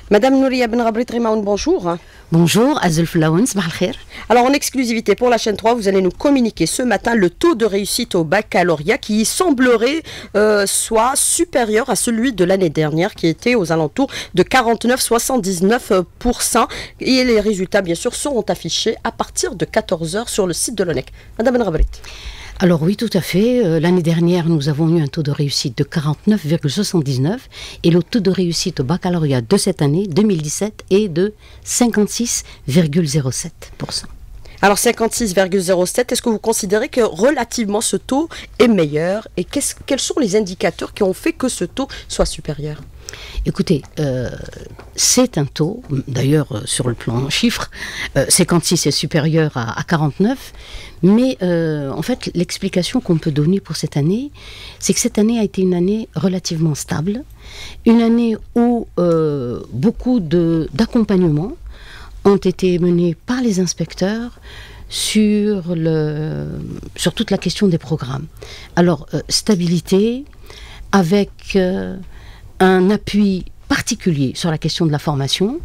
Madame Nouria Ben Rabrit Rimaoun, bonjour. Bonjour, Azul Flaoun, sabah al-khair. Alors en exclusivité pour la chaîne 3, vous allez nous communiquer ce matin le taux de réussite au baccalauréat qui semblerait soit supérieur à celui de l'année dernière qui était aux alentours de 49,79%. Et les résultats bien sûr seront affichés à partir de 14h sur le site de l'ONEC. Madame Ben Rabrit. Alors oui, tout à fait. L'année dernière, nous avons eu un taux de réussite de 49,79 et le taux de réussite au baccalauréat de cette année, 2017, est de 56,07%. Alors 56,07, est-ce que vous considérez que relativement ce taux est meilleur et quels sont les indicateurs qui ont fait que ce taux soit supérieur ? Écoutez, c'est un taux, d'ailleurs sur le plan chiffre, 56 est supérieur à 49, mais en fait l'explication qu'on peut donner pour cette année, c'est que cette année a été une année relativement stable, une année où beaucoup d'accompagnements ont été menés par les inspecteurs sur toute la question des programmes. Alors, stabilité, avec un appui particulier sur la question de la formation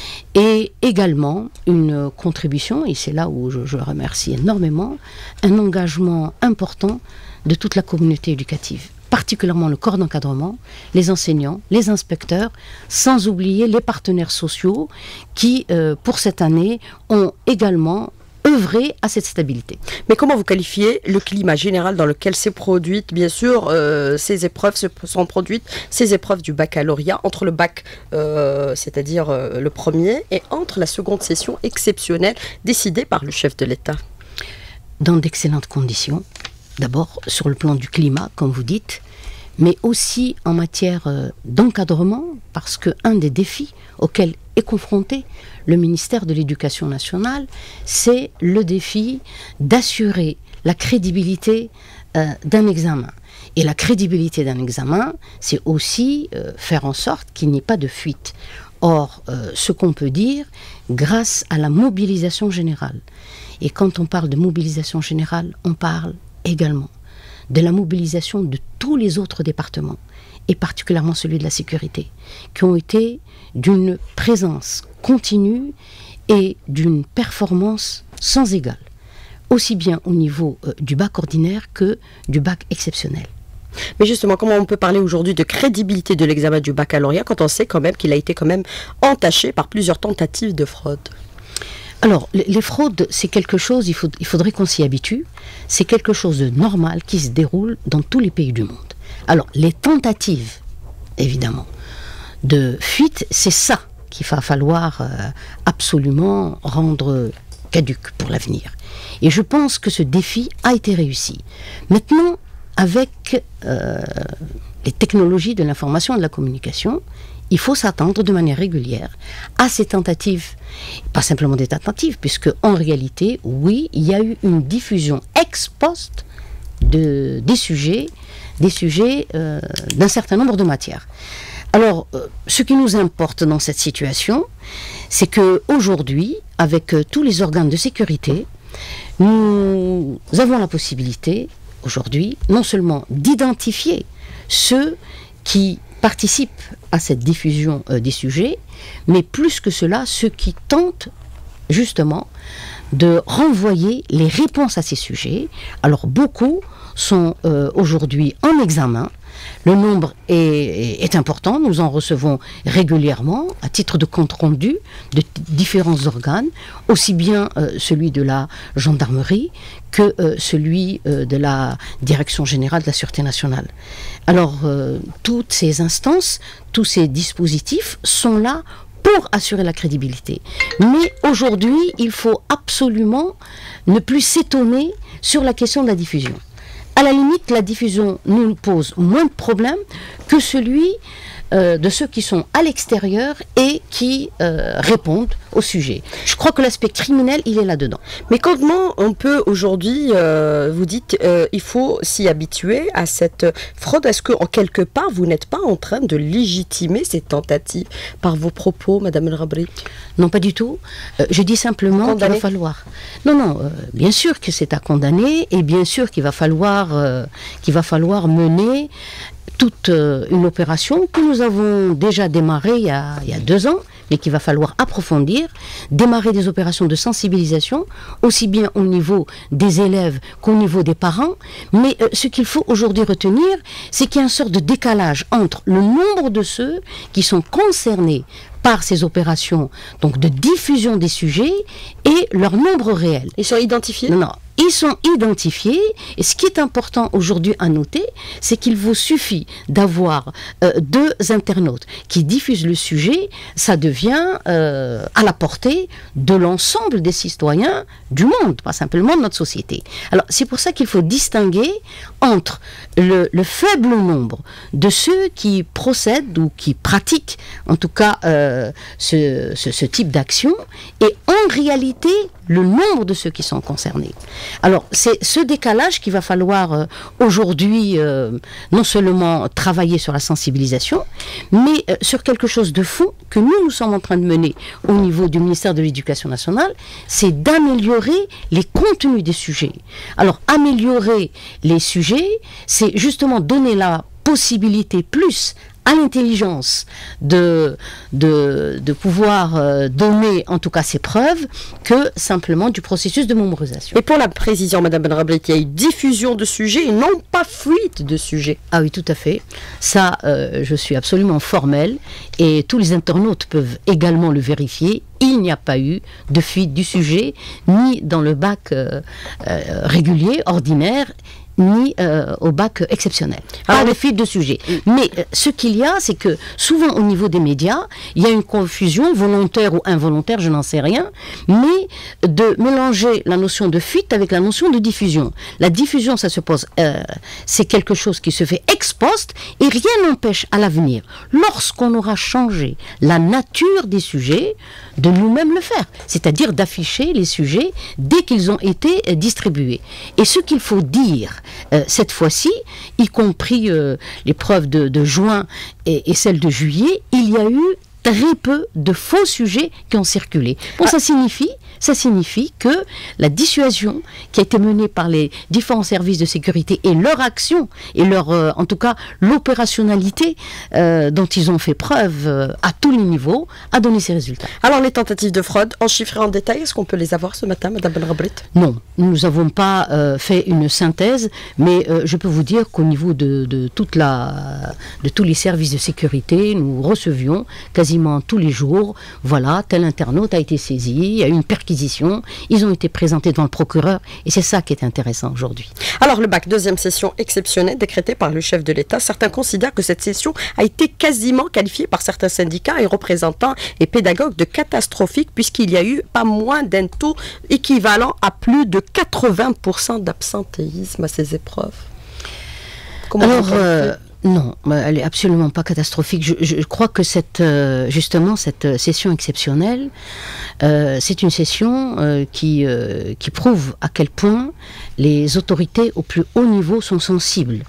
et également une contribution, et c'est là où je remercie énormément, un engagement important de toute la communauté éducative, particulièrement le corps d'encadrement, les enseignants, les inspecteurs, sans oublier les partenaires sociaux qui, pour cette année, ont également œuvrer à cette stabilité. Mais comment vous qualifiez le climat général dans lequel s'est produite, bien sûr, ces épreuves sont produites, ces épreuves du baccalauréat, entre le bac, c'est-à-dire le premier, et entre la seconde session exceptionnelle décidée par le chef de l'État? Dans d'excellentes conditions, d'abord sur le plan du climat, comme vous dites, mais aussi en matière d'encadrement, parce qu'un des défis auxquels est confronté le ministère de l'Éducation nationale, c'est le défi d'assurer la crédibilité d'un examen. Et la crédibilité d'un examen, c'est aussi faire en sorte qu'il n'y ait pas de fuite. Or, ce qu'on peut dire, grâce à la mobilisation générale, et quand on parle de mobilisation générale, on parle également de la mobilisation de tous les autres départements, et particulièrement celui de la sécurité, qui ont été d'une présence continue et d'une performance sans égale, aussi bien au niveau du bac ordinaire que du bac exceptionnel. Mais justement, comment on peut parler aujourd'hui de crédibilité de l'examen du baccalauréat quand on sait quand même qu'il a été quand même entaché par plusieurs tentatives de fraude? Alors, les fraudes, c'est quelque chose, il faudrait qu'on s'y habitue, c'est quelque chose de normal qui se déroule dans tous les pays du monde. Alors, les tentatives, évidemment, de fuite, c'est ça qu'il va falloir absolument rendre caduc pour l'avenir. Et je pense que ce défi a été réussi. Maintenant, avec les technologies de l'information et de la communication, il faut s'attendre de manière régulière à ces tentatives, pas simplement des tentatives, puisque en réalité, oui, il y a eu une diffusion ex post des sujets d'un certain nombre de matières. Alors, ce qui nous importe dans cette situation, c'est qu'aujourd'hui, avec tous les organes de sécurité, nous avons la possibilité, aujourd'hui, non seulement d'identifier ceux qui participent à cette diffusion des sujets, mais plus que cela, ceux qui tentent justement de renvoyer les réponses à ces sujets. Alors beaucoup sont aujourd'hui en examen. Le nombre est important, nous en recevons régulièrement à titre de compte rendu de différents organes, aussi bien celui de la gendarmerie que celui de la Direction générale de la Sûreté nationale. Alors, toutes ces instances, tous ces dispositifs sont là pour assurer la crédibilité. Mais aujourd'hui, il faut absolument ne plus s'étonner sur la question de la diffusion. À la limite, la diffusion nous pose moins de problèmes que celui de ceux qui sont à l'extérieur et qui répondent au sujet. Je crois que l'aspect criminel, il est là-dedans. Mais comment on peut aujourd'hui, vous dites, il faut s'y habituer à cette fraude? Est-ce que, en quelque part, vous n'êtes pas en train de légitimer ces tentatives par vos propos, Madame El Rabrit? Non, pas du tout. Je dis simplement qu'il va falloir... Non, bien sûr que c'est à condamner et bien sûr qu'il va falloir mener toute une opération que nous avons déjà démarrée il y a 2 ans, mais qu'il va falloir approfondir, démarrer des opérations de sensibilisation, aussi bien au niveau des élèves qu'au niveau des parents. Mais ce qu'il faut aujourd'hui retenir, c'est qu'il y a une sorte de décalage entre le nombre de ceux qui sont concernés par ces opérations donc de diffusion des sujets et leur nombre réel. Ils sont identifiés? Non, ils sont identifiés, et ce qui est important aujourd'hui à noter, c'est qu'il vous suffit d'avoir 2 internautes qui diffusent le sujet, ça devient à la portée de l'ensemble des citoyens du monde, pas simplement de notre société. Alors c'est pour ça qu'il faut distinguer entre le faible nombre de ceux qui procèdent ou qui pratiquent en tout cas ce type d'action, et en réalité le nombre de ceux qui sont concernés. Alors, c'est ce décalage qu'il va falloir aujourd'hui non seulement travailler sur la sensibilisation, mais sur quelque chose de fond que nous sommes en train de mener au niveau du ministère de l'Éducation nationale, c'est d'améliorer les contenus des sujets. Alors, améliorer les sujets, c'est justement donner la possibilité plus à l'intelligence de pouvoir donner en tout cas ses preuves que simplement du processus de mémorisation. Et pour la précision, Madame Benrablit, il y a eu diffusion de sujets et non pas fuite de sujets. Ah oui, tout à fait. Ça, je suis absolument formelle et tous les internautes peuvent également le vérifier. Il n'y a pas eu de fuite du sujet, ni dans le bac régulier, ordinaire, ni au bac exceptionnel. Pas de fuite de sujet. Mais ce qu'il y a, c'est que souvent au niveau des médias, il y a une confusion, volontaire ou involontaire, je n'en sais rien, mais de mélanger la notion de fuite avec la notion de diffusion. La diffusion, ça se pose, c'est quelque chose qui se fait ex post, et rien n'empêche à l'avenir, lorsqu'on aura changé la nature des sujets, de nous-mêmes le faire. C'est-à-dire d'afficher les sujets dès qu'ils ont été distribués. Et ce qu'il faut dire cette fois-ci, y compris l'épreuve de juin et celle de juillet, il y a eu très peu de faux sujets qui ont circulé. Bon, ça signifie que la dissuasion qui a été menée par les différents services de sécurité et leur action et leur, en tout cas, l'opérationnalité dont ils ont fait preuve à tous les niveaux a donné ses résultats. Alors, les tentatives de fraude, en chiffres et en détail, est-ce qu'on peut les avoir ce matin, Madame Benrablit? Non, nous n'avons pas fait une synthèse, mais je peux vous dire qu'au niveau de tous les services de sécurité, nous recevions quasiment tous les jours, voilà, tel internaute a été saisi, il y a eu une perquisition, ils ont été présentés devant le procureur, et c'est ça qui est intéressant aujourd'hui. Alors le bac, deuxième session exceptionnelle décrétée par le chef de l'État, certains considèrent que cette session a été quasiment qualifiée par certains syndicats et représentants et pédagogues de catastrophique, puisqu'il y a eu pas moins d'un taux équivalent à plus de 80% d'absentéisme à ces épreuves. Comment non, elle est absolument pas catastrophique. Je crois que justement cette session exceptionnelle, c'est une session qui prouve à quel point les autorités au plus haut niveau sont sensibles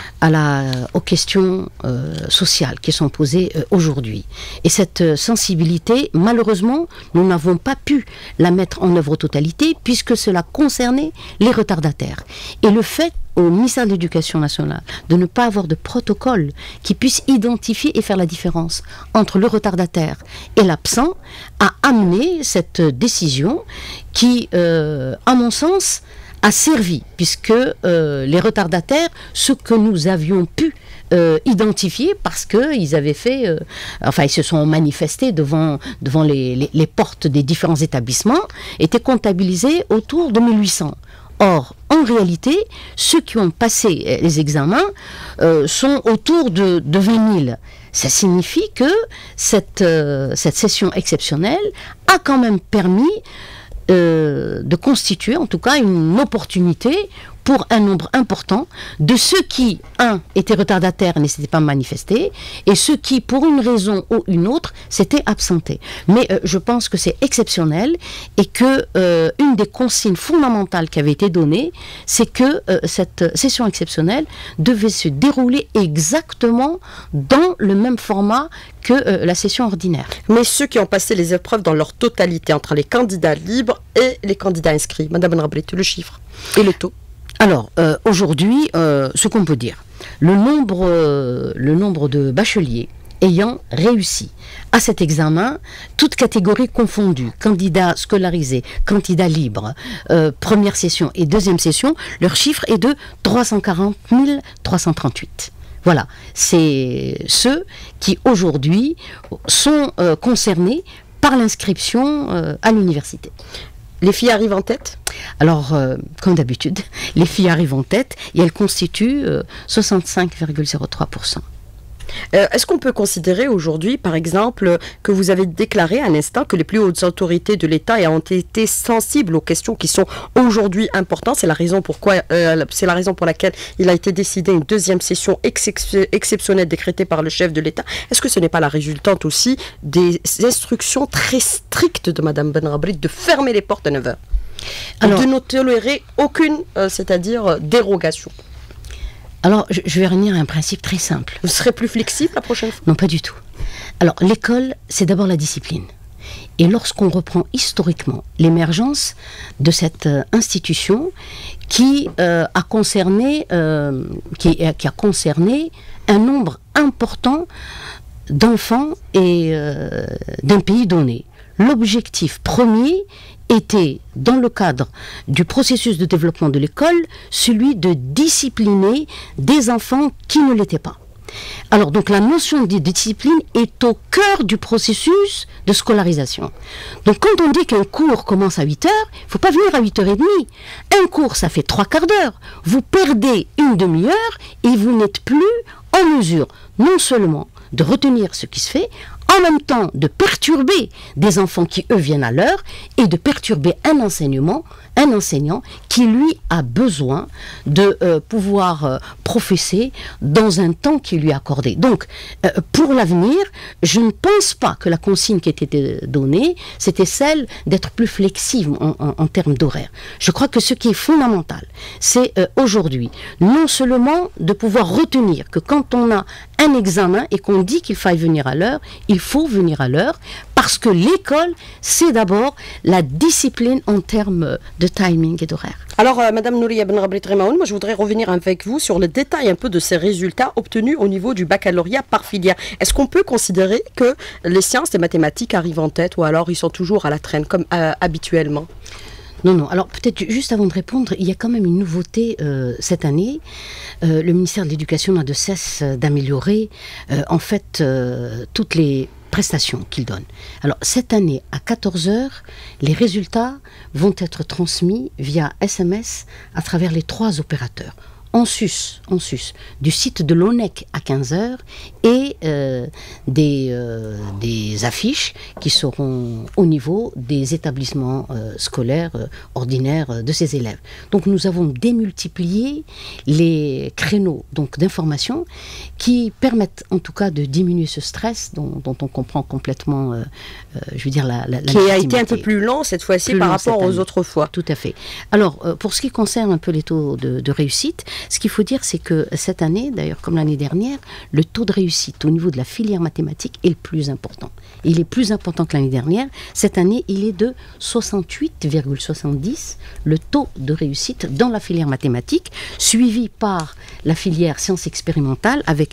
aux questions sociales qui sont posées aujourd'hui. Et cette sensibilité, malheureusement, nous n'avons pas pu la mettre en œuvre en totalité, puisque cela concernait les retardataires. Et le fait au ministère de l'Éducation nationale de ne pas avoir de protocole qui puisse identifier et faire la différence entre le retardataire et l'absent a amené cette décision qui, à mon sens, a servi, puisque les retardataires, ce que nous avions pu identifier, parce qu'ils avaient fait, ils se sont manifestés devant les portes des différents établissements, étaient comptabilisés autour de 1800. Or, en réalité, ceux qui ont passé les examens sont autour de 20 000. Ça signifie que cette session exceptionnelle a quand même permis de constituer, en tout cas, une opportunité pour un nombre important de ceux qui, étaient retardataires et ne s'étaient pas manifestés, et ceux qui, pour une raison ou une autre, s'étaient absentés. Mais je pense que c'est exceptionnel, et que une des consignes fondamentales qui avait été donnée, c'est que cette session exceptionnelle devait se dérouler exactement dans le même format que la session ordinaire. Mais ceux qui ont passé les épreuves dans leur totalité, entre les candidats libres et les candidats inscrits, Madame Benrablit, le chiffre et le taux? Alors, aujourd'hui, ce qu'on peut dire, le nombre de bacheliers ayant réussi à cet examen, toutes catégories confondues, candidats scolarisés, candidats libres, première session et deuxième session, leur chiffre est de 340 338. Voilà, c'est ceux qui aujourd'hui sont concernés par l'inscription à l'université. Les filles arrivent en tête? Alors, comme d'habitude, les filles arrivent en tête et elles constituent 65,03%. Est-ce qu'on peut considérer aujourd'hui, par exemple, que vous avez déclaré à l'instant que les plus hautes autorités de l'État ont été sensibles aux questions qui sont aujourd'hui importantes? C'est la raison pour laquelle il a été décidé une deuxième session exceptionnelle décrétée par le chef de l'État. Est-ce que ce n'est pas la résultante aussi des instructions très strictes de Mme Benrabri de fermer les portes à 9h? Alors, de ne tolérer aucune, dérogation? Alors, je vais revenir à un principe très simple. Vous serez plus flexible la prochaine fois? Non, pas du tout. Alors, l'école, c'est d'abord la discipline. Et lorsqu'on reprend historiquement l'émergence de cette institution qui a concerné un nombre important d'enfants et d'un pays donné, l'objectif premier était, dans le cadre du processus de développement de l'école, celui de discipliner des enfants qui ne l'étaient pas. Alors, donc, la notion de discipline est au cœur du processus de scolarisation. Donc, quand on dit qu'un cours commence à 8h, il ne faut pas venir à 8h30. Un cours, ça fait 3/4 d'heure. Vous perdez une demi-heure et vous n'êtes plus en mesure, non seulement de retenir ce qui se fait, en même temps de perturber des enfants qui, eux, viennent à l'heure, et de perturber un enseignant qui, lui, a besoin de pouvoir professer dans un temps qui lui est accordé. Donc, pour l'avenir, je ne pense pas que la consigne qui était donnée, c'était celle d'être plus flexible en termes d'horaire. Je crois que ce qui est fondamental, c'est aujourd'hui, non seulement de pouvoir retenir que quand on a un examen et qu'on dit qu'il faille venir à l'heure, il faut venir à l'heure, parce que l'école, c'est d'abord la discipline en termes de timing et d'horaire. Alors, Madame Nouria Benrabri Tremaoun, moi je voudrais revenir avec vous sur le détail un peu de ces résultats obtenus au niveau du baccalauréat par filière. Est-ce qu'on peut considérer que les sciences et mathématiques arrivent en tête, ou alors ils sont toujours à la traîne, comme habituellement? Non. Alors, peut-être juste avant de répondre, il y a quand même une nouveauté cette année. Le ministère de l'Éducation n'a de cesse d'améliorer, toutes les prestations qu'il donne. Alors, cette année, à 14h, les résultats vont être transmis via SMS à travers les 3 opérateurs. En sus du site de l'ONEC à 15h et des affiches qui seront au niveau des établissements scolaires ordinaires de ces élèves. Donc nous avons démultiplié les créneaux d'information qui permettent en tout cas de diminuer ce stress dont on comprend complètement, la qui a été un peu plus long cette fois-ci par rapport aux autres fois. Tout à fait. Alors, pour ce qui concerne un peu les taux de réussite, ce qu'il faut dire, c'est que cette année, d'ailleurs comme l'année dernière, le taux de réussite au niveau de la filière mathématique est le plus important. Il est plus important que l'année dernière. Cette année, il est de 68,70, le taux de réussite dans la filière mathématique, suivi par la filière sciences expérimentales avec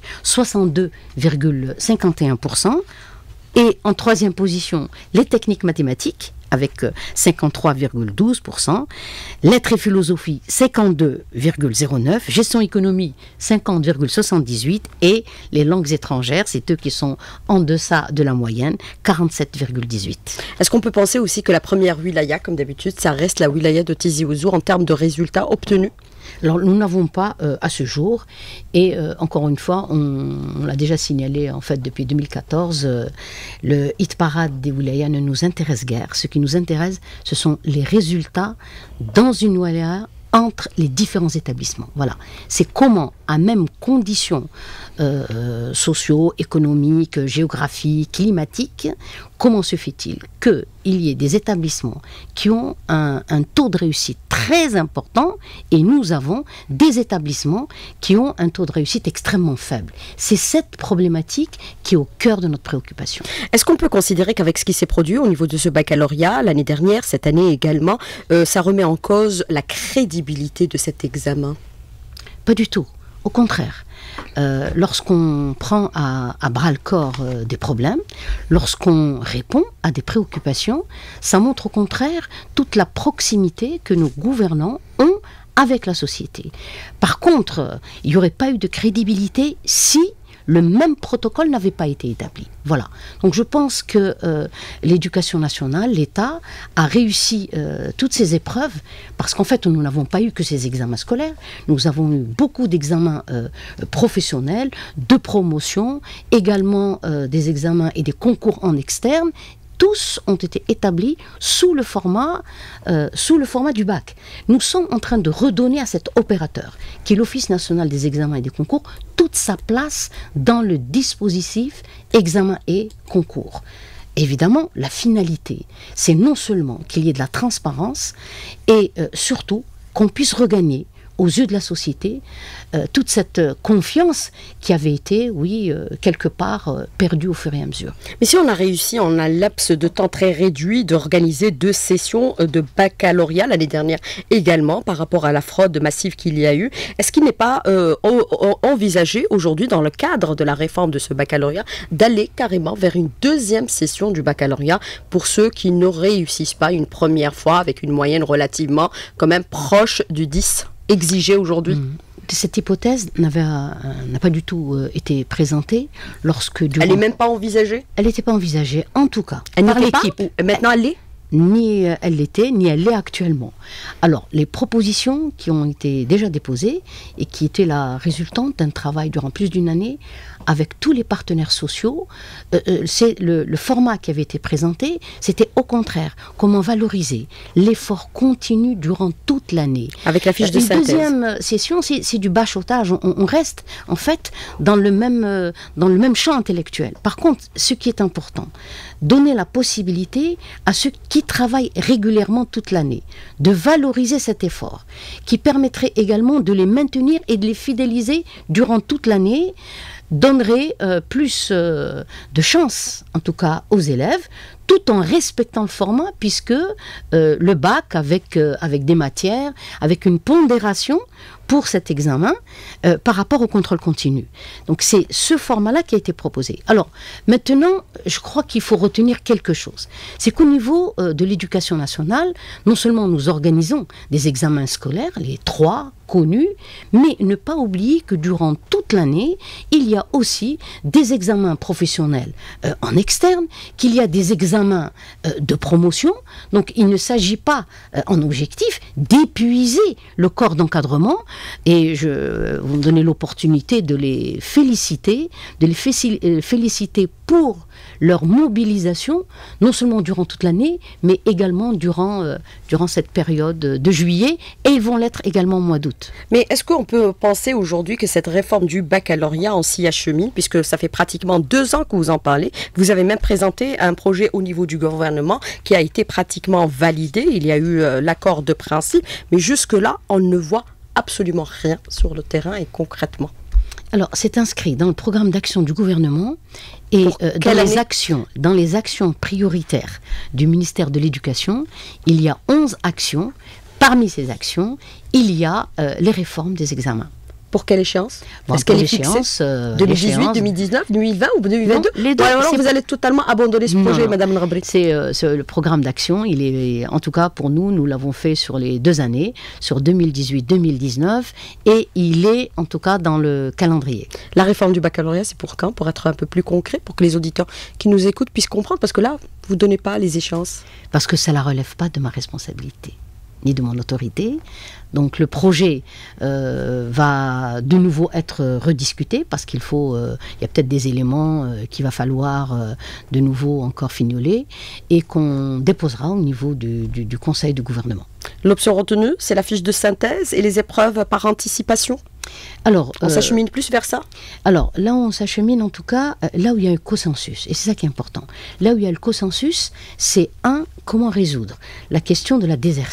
62,51%. Et en troisième position, les techniques mathématiques, avec 53,12%, lettres et philosophie 52,09%, gestion économie 50,78% et les langues étrangères, c'est eux qui sont en deçà de la moyenne, 47,18%. Est-ce qu'on peut penser aussi que la première wilaya, comme d'habitude, ça reste la wilaya de Tizi Ouzou en termes de résultats obtenus? Alors, nous n'avons pas à ce jour, et encore une fois, on l'a déjà signalé en fait depuis 2014, le hit parade des wilayas ne nous intéresse guère. Ce qui nous intéresse, ce sont les résultats dans une wilaya entre les différents établissements. Voilà. C'est comment, à même conditions sociaux, économiques, géographiques, climatiques, comment se fait-il qu'il y ait des établissements qui ont un taux de réussite très très important et nous avons des établissements qui ont un taux de réussite extrêmement faible. C'est cette problématique qui est au cœur de notre préoccupation. Est-ce qu'on peut considérer qu'avec ce qui s'est produit au niveau de ce baccalauréat, l'année dernière, cette année également, ça remet en cause la crédibilité de cet examen? Pas du tout. Au contraire. Lorsqu'on prend à bras-le-corps des problèmes, lorsqu'on répond à des préoccupations, ça montre au contraire toute la proximité que nos gouvernants ont avec la société. Par contre, il n'y aurait pas eu de crédibilité si le même protocole n'avait pas été établi. Voilà. Donc je pense que l'éducation nationale, l'État, a réussi toutes ces épreuves parce qu'en fait, nous n'avons pas eu que ces examens scolaires. Nous avons eu beaucoup d'examens professionnels, de promotion, également des examens et des concours en externe. Tous ont été établis sous le format du bac. Nous sommes en train de redonner à cet opérateur, qui est l'Office national des examens et des concours, toute sa place dans le dispositif examen et concours. Évidemment, la finalité, c'est non seulement qu'il y ait de la transparence et surtout qu'on puisse regagner aux yeux de la société, toute cette confiance qui avait été, quelque part perdue au fur et à mesure. Mais si on a réussi en un laps de temps très réduit d'organiser 2 sessions de baccalauréat l'année dernière également par rapport à la fraude massive qu'il y a eu, est-ce qu'il n'est pas envisagé aujourd'hui dans le cadre de la réforme de ce baccalauréat d'aller carrément vers une 2e session du baccalauréat pour ceux qui ne réussissent pas une première fois avec une moyenne relativement quand même proche du 10 exigé aujourd'hui? Cette hypothèse n'a pas du tout été présentée lorsque... Elle n'est même pas envisagée? Elle n'était pas envisagée, en tout cas, elle par l'équipe. Maintenant, elle l'est? Ni elle l'était, ni elle l'est actuellement. Alors, les propositions qui ont été déjà déposées et qui étaient la résultante d'un travail durant plus d'une année avec tous les partenaires sociaux, c'est le format qui avait été présenté, c'était au contraire comment valoriser l'effort continu durant toute l'année. Avec la fiche de synthèse. Une deuxième session, c'est du bachotage. On reste en fait dans le même champ intellectuel. Par contre, ce qui est important, donner la possibilité à ceux qui travaillent régulièrement toute l'année de valoriser cet effort, qui permettrait également de les maintenir et de les fidéliser durant toute l'année, donnerait plus de chance, en tout cas aux élèves, tout en respectant le format, puisque le bac, avec des matières, avec une pondération pour cet examen par rapport au contrôle continu. Donc c'est ce format-là qui a été proposé. Alors maintenant, je crois qu'il faut retenir quelque chose. C'est qu'au niveau de l'éducation nationale, non seulement nous organisons des examens scolaires, les 3 connus, mais ne pas oublier que durant toute l'année, il y a aussi des examens professionnels en externe, qu'il y a des examens de promotion. Donc il ne s'agit pas en objectif d'épuiser le corps d'encadrement, et vous me donnez l'opportunité de les féliciter, féliciter pour leur mobilisation, non seulement durant toute l'année, mais également durant cette période de juillet, et ils vont l'être également au mois d'août. Mais est-ce qu'on peut penser aujourd'hui que cette réforme du baccalauréat en s'y achemine, puisque ça fait pratiquement 2 ans que vous en parlez, vous avez même présenté un projet au niveau du gouvernement qui a été pratiquement validé, il y a eu l'accord de principe, mais jusque-là, on ne voit absolument rien sur le terrain et concrètement. Alors, c'est inscrit dans le programme d'action du gouvernement et dans les actions prioritaires du ministère de l'Éducation, il y a 11 actions. Parmi ces actions, il y a les réformes des examens. Pour quelle échéance? Est-ce qu'elle est fixée 2018, 2019, 2020 ou 2022? Non, les deux. Alors vous allez totalement abandonner ce projet, Madame Nrabri? C'est le programme d'action. Il est, en tout cas pour nous l'avons fait sur les 2 années, sur 2018-2019, et il est en tout cas dans le calendrier. La réforme du baccalauréat, c'est pour quand? Pour être un peu plus concret, pour que les auditeurs qui nous écoutent puissent comprendre, parce que là, vous ne donnez pas les échéances. Parce que ça ne la relève pas de ma responsabilité, ni de mon autorité. Donc le projet va de nouveau être rediscuté parce qu'il faut, il y a peut-être des éléments qu'il va falloir de nouveau encore fignoler et qu'on déposera au niveau du Conseil du gouvernement. L'option retenue, c'est la fiche de synthèse et les épreuves par anticipation? Alors, on s'achemine plus vers ça? Alors là, on s'achemine en tout cas là où il y a un consensus, et c'est ça qui est important. Là où il y a le consensus, c'est comment résoudre la question de la désertion.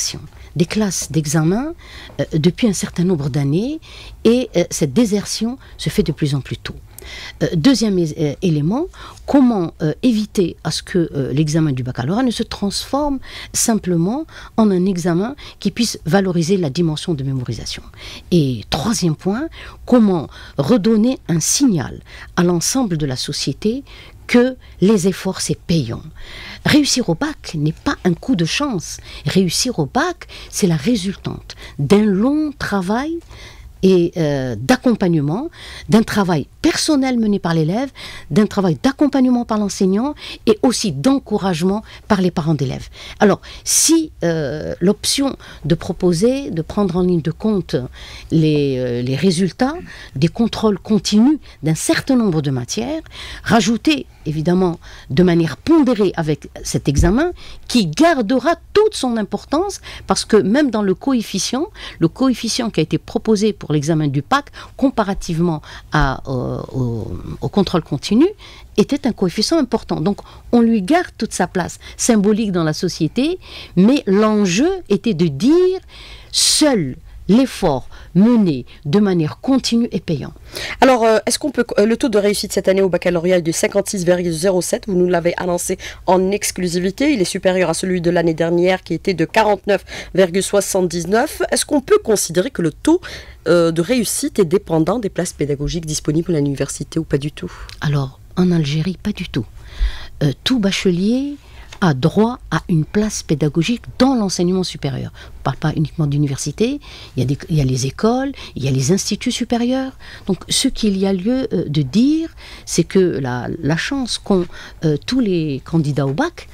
des classes d'examen depuis un certain nombre d'années et cette désertion se fait de plus en plus tôt. Deuxième élément, comment éviter à ce que l'examen du baccalauréat ne se transforme simplement en un examen qui puisse valoriser la dimension de mémorisation. Et troisième point, comment redonner un signal à l'ensemble de la société que les efforts, c'est payant. Réussir au bac n'est pas un coup de chance. Réussir au bac, c'est la résultante d'un long travail et d'accompagnement, d'un travail personnel mené par l'élève, d'un travail d'accompagnement par l'enseignant et aussi d'encouragement par les parents d'élèves. Alors, si l'option de proposer, de prendre en ligne de compte les résultats des contrôles continus d'un certain nombre de matières, rajouter évidemment de manière pondérée avec cet examen qui gardera toute son importance parce que même dans le coefficient qui a été proposé pour l'examen du PAC comparativement au contrôle continu était un coefficient important. Donc on lui garde toute sa place symbolique dans la société, mais l'enjeu était de dire seul l'effort mené de manière continue et payant. Alors, est-ce qu'on peut... le taux de réussite cette année au baccalauréat est de 56,07. Vous nous l'avez annoncé en exclusivité. Il est supérieur à celui de l'année dernière qui était de 49,79. Est-ce qu'on peut considérer que le taux de réussite est dépendant des places pédagogiques disponibles à l'université ou pas du tout? Alors, en Algérie, pas du tout. Tout bachelier a droit à une place pédagogique dans l'enseignement supérieur. On ne parle pas uniquement d'université, il y a les écoles, il y a les instituts supérieurs. Donc ce qu'il y a lieu de dire, c'est que la chance qu'ont tous les candidats au bac,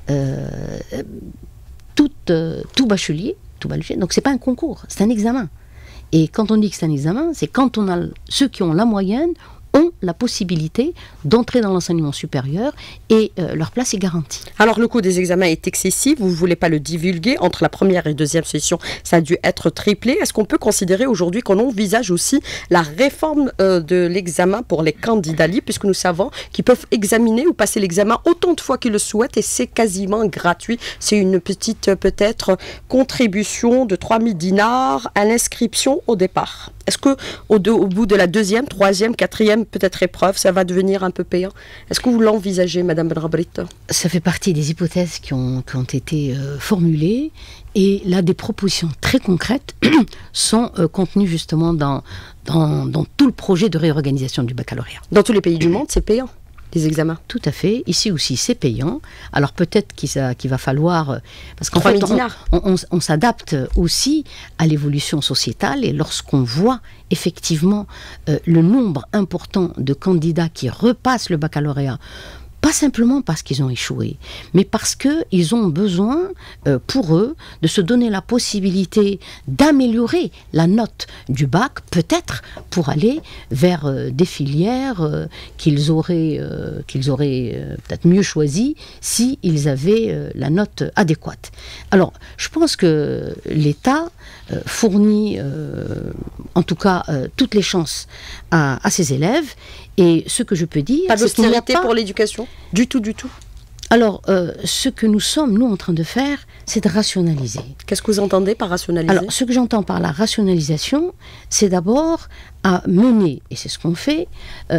tout bachelier, donc c'est pas un concours, c'est un examen. Et quand on dit que c'est un examen, c'est quand on a ceux qui ont la moyenne, ont la possibilité d'entrer dans l'enseignement supérieur et leur place est garantie. Alors le coût des examens est excessif, vous ne voulez pas le divulguer, entre la première et deuxième session ça a dû être triplé. Est-ce qu'on peut considérer aujourd'hui qu'on envisage aussi la réforme de l'examen pour les candidats libres, puisque nous savons qu'ils peuvent examiner ou passer l'examen autant de fois qu'ils le souhaitent et c'est quasiment gratuit. C'est une petite peut-être contribution de 3000 dinars à l'inscription au départ. Est-ce qu'au bout de la deuxième, troisième, quatrième peut-être épreuve, ça va devenir un peu payant? Est-ce que vous l'envisagez, Madame Benrabrit? Ça fait partie des hypothèses qui ont été formulées et là des propositions très concrètes sont contenues justement dans tout le projet de réorganisation du baccalauréat. Dans tous les pays du monde, c'est payant, les examens? Tout à fait. Ici aussi, c'est payant. Alors peut-être qu'il va falloir... Parce qu'en 3000 fait, dinars. on s'adapte aussi à l'évolution sociétale et lorsqu'on voit effectivement le nombre important de candidats qui repassent le baccalauréat, pas simplement parce qu'ils ont échoué, mais parce qu'ils ont besoin, pour eux, de se donner la possibilité d'améliorer la note du bac, peut-être pour aller vers des filières qu'ils auraient peut-être mieux choisies s'ils avaient la note adéquate. Alors, je pense que l'État fournit, en tout cas, toutes les chances à ses élèves. Et ce que je peux dire... Pas d'austérité pour l'éducation? Du tout, du tout. Alors, ce que nous sommes, nous, en train de faire, c'est de rationaliser. Qu'est-ce que vous entendez par rationaliser? Alors, ce que j'entends par la rationalisation, c'est d'abord à mener, et c'est ce qu'on fait,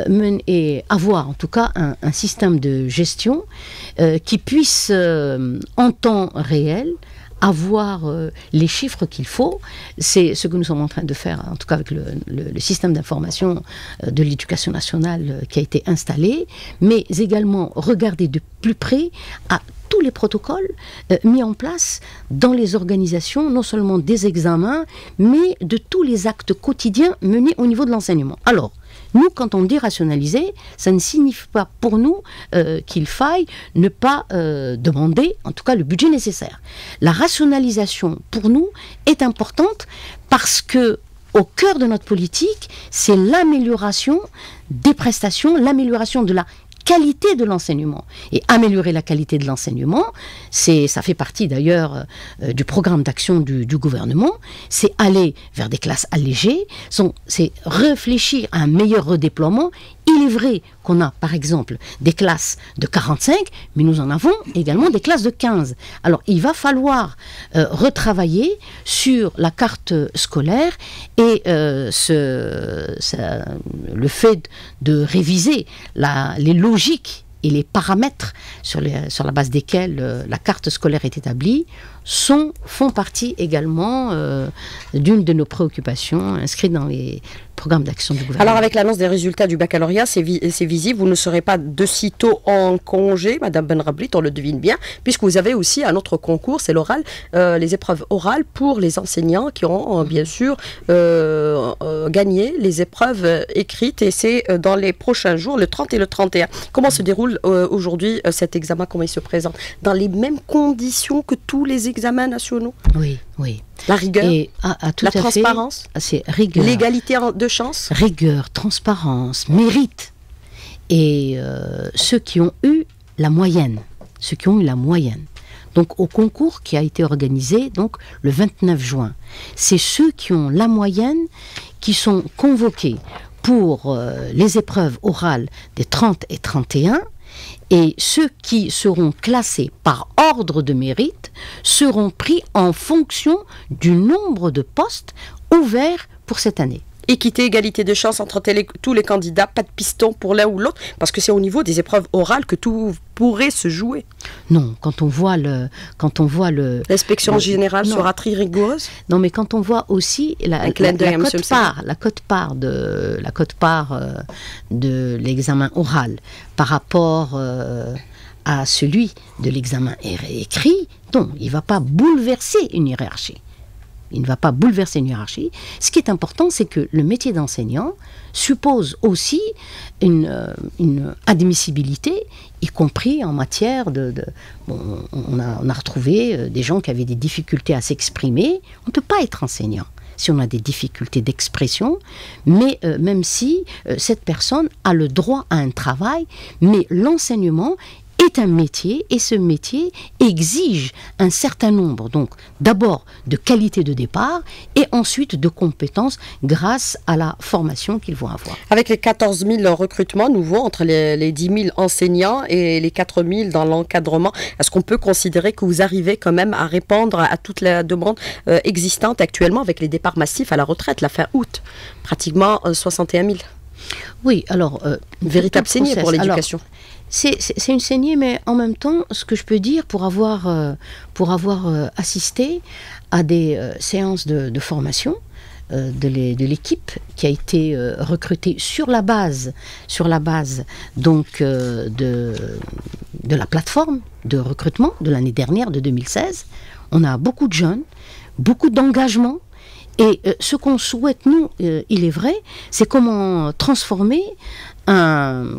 et avoir en tout cas un système de gestion qui puisse, en temps réel, avoir les chiffres qu'il faut. C'est ce que nous sommes en train de faire, en tout cas avec le système d'information de l'éducation nationale qui a été installé, mais également regarder de plus près à tous les protocoles mis en place dans les organisations, non seulement des examens, mais de tous les actes quotidiens menés au niveau de l'enseignement. Alors, nous, quand on dit rationaliser, ça ne signifie pas pour nous qu'il faille ne pas demander, en tout cas, le budget nécessaire. La rationalisation, pour nous, est importante parce que au cœur de notre politique, c'est l'amélioration des prestations, l'amélioration de la qualité de l'enseignement. Et améliorer la qualité de l'enseignement, ça fait partie d'ailleurs du programme d'action du gouvernement, c'est aller vers des classes allégées, c'est réfléchir à un meilleur redéploiement, Il est vrai qu'on a, par exemple, des classes de 45, mais nous en avons également des classes de 15. Alors, il va falloir retravailler sur la carte scolaire et le fait de réviser les logiques et les paramètres sur la base desquels la carte scolaire est établie font partie également d'une de nos préoccupations inscrites dans les programmes d'action du gouvernement. Alors avec l'annonce des résultats du baccalauréat, c'est visible, vous ne serez pas de sitôt en congé, Madame Benrablit, on le devine bien, puisque vous avez aussi un autre concours, c'est l'oral, les épreuves orales pour les enseignants qui ont bien sûr gagné les épreuves écrites, et c'est dans les prochains jours, le 30 et le 31. Comment se déroule aujourd'hui cet examen, comment il se présente? Dans les mêmes conditions que tous les examens nationaux? Oui, oui. La rigueur, la transparence, c'est rigueur, l'égalité de chance. Rigueur, transparence, mérite. Et ceux qui ont eu la moyenne, Donc au concours qui a été organisé donc le 29 juin, c'est ceux qui ont la moyenne qui sont convoqués pour les épreuves orales des 30 et 31. Et ceux qui seront classés par ordre de mérite seront pris en fonction du nombre de postes ouverts pour cette année. Équité, égalité de chance entre tous les candidats, pas de piston pour l'un ou l'autre, parce que c'est au niveau des épreuves orales que tout pourrait se jouer. Non, quand on voit l'inspection générale sera très rigoureuse. Non, mais quand on voit aussi la quote-part de l'examen oral par rapport à celui de l'examen écrit, non, il ne va pas bouleverser une hiérarchie. Il ne va pas bouleverser une hiérarchie. Ce qui est important, c'est que le métier d'enseignant suppose aussi une admissibilité, y compris en matière on a retrouvé des gens qui avaient des difficultés à s'exprimer. On ne peut pas être enseignant si on a des difficultés d'expression, mais même si cette personne a le droit à un travail, mais l'enseignement est un métier, et ce métier exige un certain nombre, donc d'abord de qualité de départ et ensuite de compétences grâce à la formation qu'ils vont avoir. Avec les 14 000 recrutements nouveaux entre les 10 000 enseignants et les 4 000 dans l'encadrement, est-ce qu'on peut considérer que vous arrivez quand même à répondre à toute la demande existante actuellement avec les départs massifs à la retraite, la fin août, pratiquement 61 000? Oui, alors... véritable saignée pour l'éducation. C'est une saignée, mais en même temps, ce que je peux dire, pour avoir assisté à des séances de formation de l'équipe qui a été recrutée sur la base donc de la plateforme de recrutement de l'année dernière, de 2016, on a beaucoup de jeunes, beaucoup d'engagement. Et ce qu'on souhaite, nous, il est vrai, c'est comment transformer un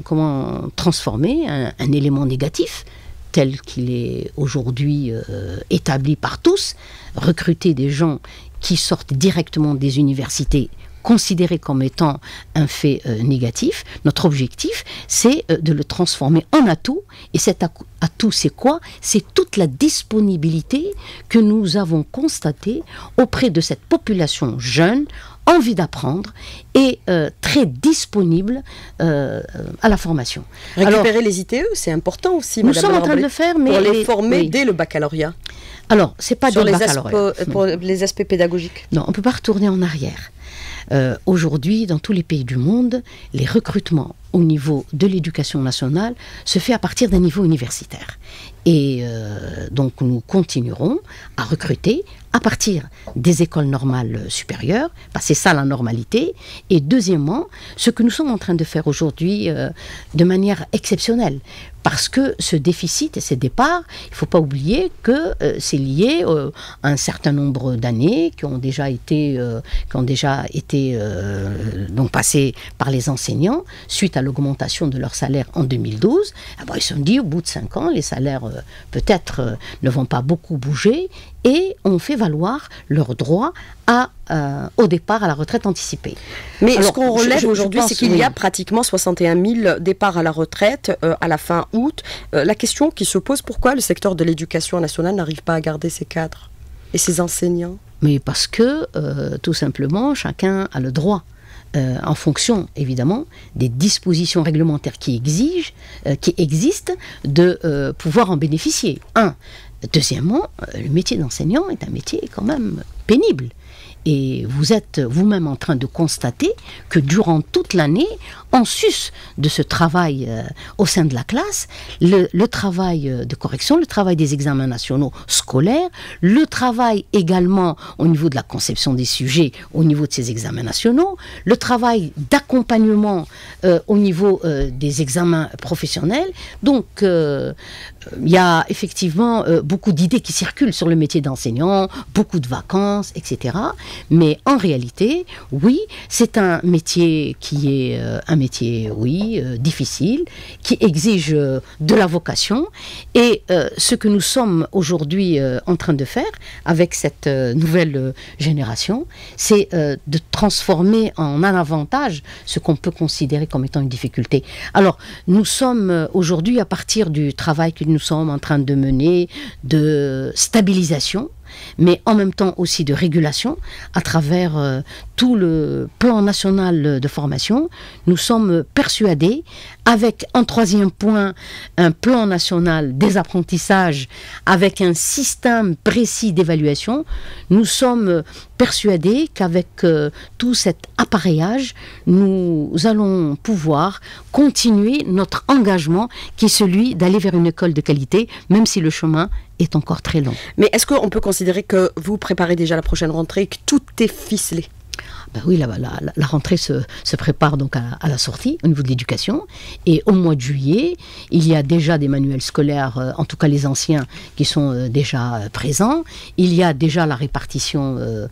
élément négatif tel qu'il est aujourd'hui établi par tous, recruter des gens qui sortent directement des universités considérés comme étant un fait négatif. Notre objectif, c'est de le transformer en atout. Et cet atout, c'est quoi? C'est toute la disponibilité que nous avons constatée auprès de cette population jeune, envie d'apprendre et très disponible à la formation. Récupérer les ITE, c'est important aussi, Nous sommes en train de le faire, mais... Pour les former dès le baccalauréat. Alors, c'est pas sur dès le baccalauréat. Pour les aspects pédagogiques. Non, on ne peut pas retourner en arrière. Aujourd'hui, dans tous les pays du monde, les recrutements au niveau de l'éducation nationale se fait à partir d'un niveau universitaire. Et donc nous continuerons à recruter à partir des écoles normales supérieures, parce que c'est ça la normalité. Et deuxièmement, ce que nous sommes en train de faire aujourd'hui de manière exceptionnelle, parce que ce déficit et ces départs, il ne faut pas oublier que c'est lié à un certain nombre d'années qui ont déjà été donc passées par les enseignants suite à l'augmentation de leur salaire en 2012. Alors, ils se sont dit, au bout de 5 ans, les salaires peut-être ne vont pas beaucoup bouger, et on fait valoir leur droit au départ à la retraite anticipée. Mais alors, ce qu'on relève aujourd'hui, c'est qu'il y a pratiquement 61 000 départs à la retraite à la fin août. La question qui se pose, pourquoi le secteur de l'éducation nationale n'arrive pas à garder ses cadres et ses enseignants? Mais parce que, tout simplement, chacun a le droit en fonction, évidemment, des dispositions réglementaires qui existent, de pouvoir en bénéficier. Deuxièmement, le métier d'enseignant est un métier quand même pénible. Et vous êtes vous-même en train de constater que durant toute l'année, en sus de ce travail au sein de la classe, le travail de correction, le travail des examens nationaux scolaires, le travail également au niveau de la conception des sujets, au niveau de ces examens nationaux, le travail d'accompagnement au niveau des examens professionnels. Donc, il y a effectivement beaucoup d'idées qui circulent sur le métier d'enseignant, beaucoup de vacances, etc. Mais en réalité, oui, c'est un métier qui est un métier, oui, difficile, qui exige de la vocation. Et ce que nous sommes aujourd'hui en train de faire avec cette nouvelle génération, c'est de transformer en un avantage ce qu'on peut considérer comme étant une difficulté. Alors, nous sommes aujourd'hui, à partir du travail que nous sommes en train de mener, de stabilisation, mais en même temps aussi de régulation à travers tout le plan national de formation. Nous sommes persuadés, avec en troisième point un plan national des apprentissages, avec un système précis d'évaluation, nous sommes persuadés qu'avec tout cet appareillage, nous allons pouvoir continuer notre engagement qui est celui d'aller vers une école de qualité, même si le chemin est encore très long. Mais est-ce qu'on peut considérer que vous préparez déjà la prochaine rentrée et que tout est ficelé? Ben oui, la rentrée se prépare donc à la sortie au niveau de l'éducation. Et au mois de juillet, il y a déjà des manuels scolaires, en tout cas les anciens, qui sont déjà présents. Il y a déjà la répartition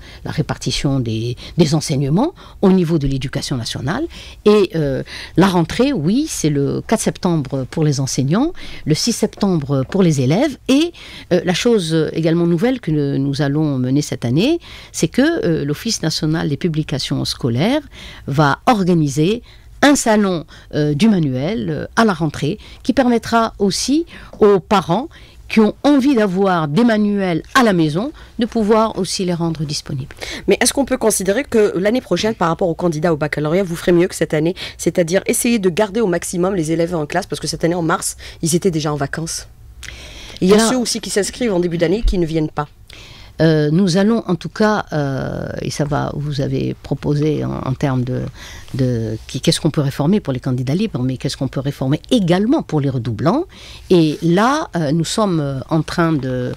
des enseignements au niveau de l'éducation nationale. Et la rentrée, oui, c'est le 4 septembre pour les enseignants, le 6 septembre pour les élèves. Et la chose également nouvelle que nous allons mener cette année, c'est que l'Office national des publications scolaires va organiser un salon du manuel à la rentrée qui permettra aussi aux parents qui ont envie d'avoir des manuels à la maison, de pouvoir aussi les rendre disponibles. Mais est-ce qu'on peut considérer que l'année prochaine, par rapport aux candidats au baccalauréat, vous ferez mieux que cette année? C'est-à-dire essayer de garder au maximum les élèves en classe, parce que cette année, en mars, ils étaient déjà en vacances. Il y a ceux aussi qui s'inscrivent en début d'année qui ne viennent pas. Nous allons en tout cas, et ça va, vous avez proposé en termes de qu'est-ce qu'on peut réformer pour les candidats libres, mais qu'est-ce qu'on peut réformer également pour les redoublants. Et là, nous sommes en train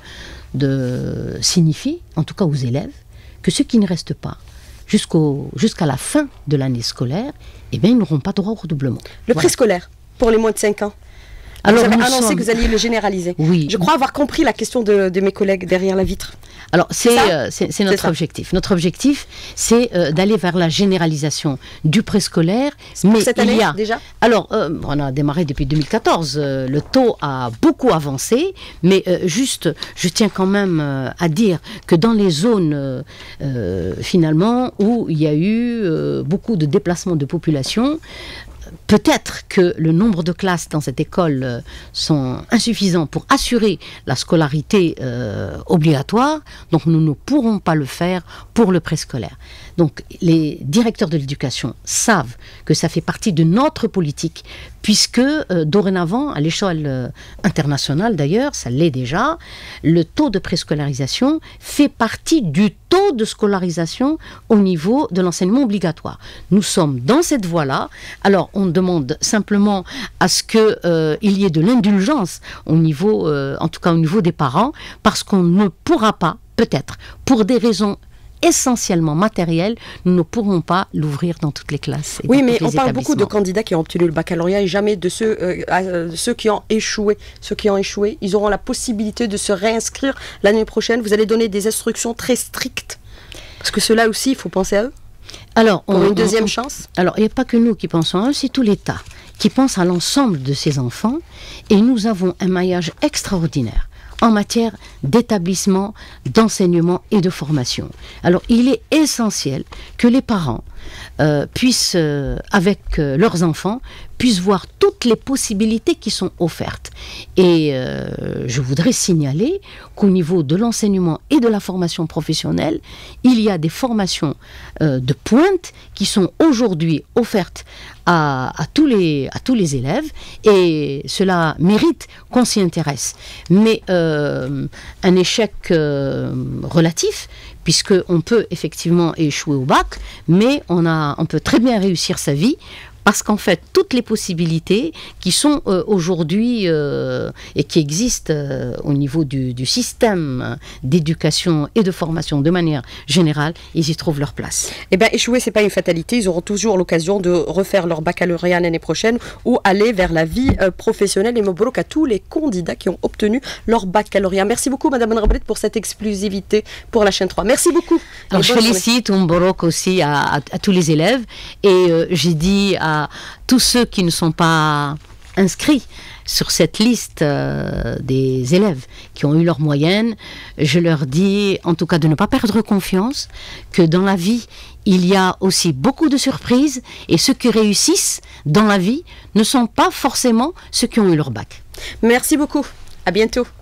de signifier, en tout cas aux élèves, que ceux qui ne restent pas jusqu'à la fin de l'année scolaire, eh bien, ils n'auront pas droit au redoublement. Le préscolaire, pour les moins de 5 ans. Alors, vous avez annoncé que vous alliez le généraliser. Oui. Je crois avoir compris la question de mes collègues derrière la vitre. Alors, c'est notre objectif. Notre objectif, c'est d'aller vers la généralisation du préscolaire. Mais cette année, déjà ? Alors, on a démarré depuis 2014. Le taux a beaucoup avancé, mais juste, je tiens quand même à dire que dans les zones, finalement, où il y a eu beaucoup de déplacements de population, peut-être que le nombre de classes dans cette école sont insuffisants pour assurer la scolarité obligatoire, donc nous ne pourrons pas le faire pour le préscolaire. Donc les directeurs de l'éducation savent que ça fait partie de notre politique, puisque dorénavant, à l'échelle internationale d'ailleurs, ça l'est déjà, le taux de préscolarisation fait partie du taux de scolarisation au niveau de l'enseignement obligatoire. Nous sommes dans cette voie-là. Alors, on demande simplement à ce qu'il y ait de l'indulgence au niveau, en tout cas au niveau des parents, parce qu'on ne pourra pas, peut-être, pour des raisons essentiellement matérielles, nous ne pourrons pas l'ouvrir dans toutes les classes. Oui, mais on parle beaucoup de candidats qui ont obtenu le baccalauréat et jamais de ceux qui ont échoué. Ceux qui ont échoué, ils auront la possibilité de se réinscrire l'année prochaine. Vous allez donner des instructions très strictes. Parce que ceux-là aussi, il faut penser à eux. Alors, pour une deuxième chance. Alors, il n'y a pas que nous qui pensons à eux, c'est tout l'État qui pense à l'ensemble de ces enfants. Et nous avons un maillage extraordinaire en matière d'établissement, d'enseignement et de formation. Alors, il est essentiel que les parents puissent, avec leurs enfants, puissent voir toutes les possibilités qui sont offertes. Et je voudrais signaler qu'au niveau de l'enseignement et de la formation professionnelle, il y a des formations de pointe qui sont aujourd'hui offertes à tous les élèves, et cela mérite qu'on s'y intéresse. Mais un échec relatif, puisqu'on peut effectivement échouer au bac, mais on peut très bien réussir sa vie, parce qu'en fait, toutes les possibilités qui sont aujourd'hui et qui existent au niveau du système d'éducation et de formation de manière générale, ils y trouvent leur place. Eh bien, échouer, c'est pas une fatalité. Ils auront toujours l'occasion de refaire leur baccalauréat l'année prochaine ou aller vers la vie professionnelle. Et Mobrouk à tous les candidats qui ont obtenu leur baccalauréat. Merci beaucoup, Madame Nrablet, pour cette exclusivité pour la chaîne 3. Merci beaucoup. Alors, je félicite Mobrouk aussi à tous les élèves, et j'ai dit à tous ceux qui ne sont pas inscrits sur cette liste des élèves qui ont eu leur moyenne, je leur dis en tout cas de ne pas perdre confiance, que dans la vie, il y a aussi beaucoup de surprises, et ceux qui réussissent dans la vie ne sont pas forcément ceux qui ont eu leur bac. Merci beaucoup. À bientôt.